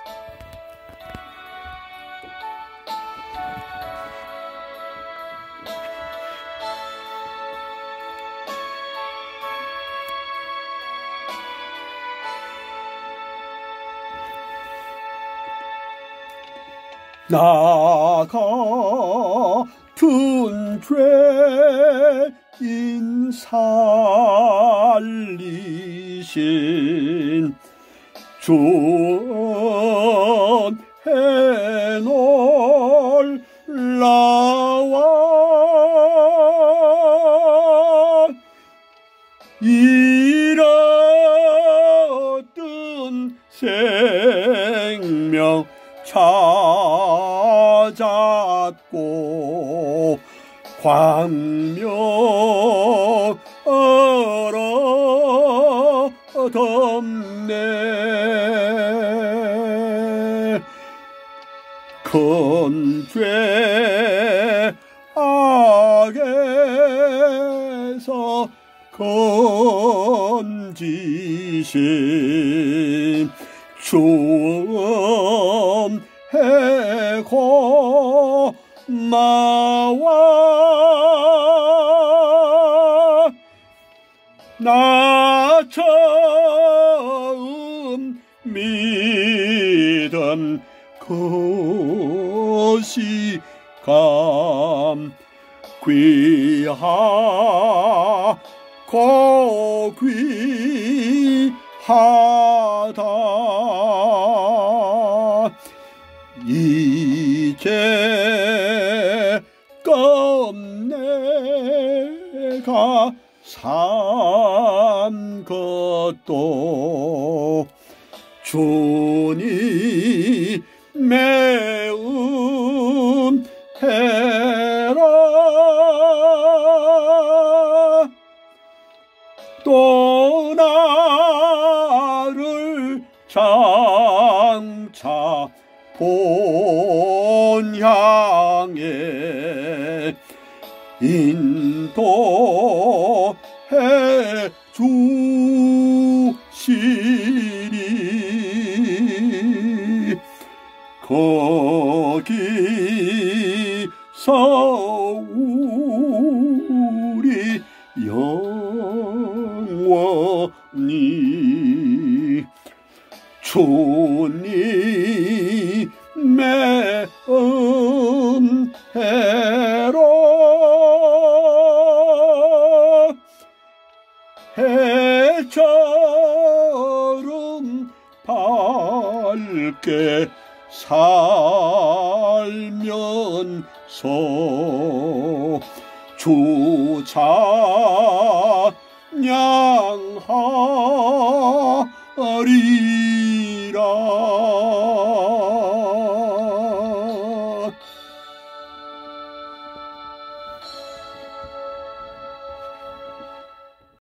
나 같은 죄인 살리신 주 은혜 놀라와 잃었던 생명 찾았고 광명으로 덮네. 큰 죄 악에서 건지신 주 은혜 고마워. 나 처음 믿은 그 시간 귀하고 귀하다. 이제껏 내가 산 것도 주님의 은혜라. 또 나를 장차 본향에 인도해 주시리. 거기서 우리 영원히 주님의 은혜로 해처럼 밝게 살면서 주 찬양하리.